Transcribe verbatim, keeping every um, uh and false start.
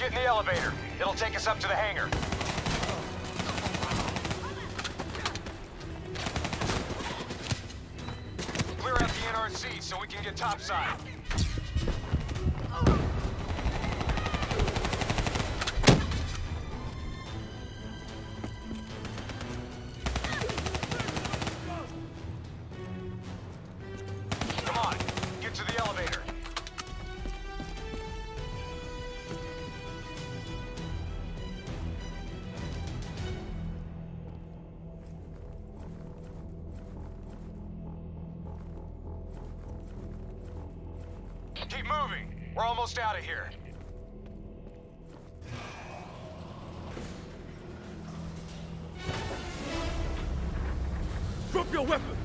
Get in the elevator. It'll take us up to the hangar. Clear out the N R C so we can get topside. Come on, get to the elevator. Keep moving. We're almost out of here. Drop your weapon!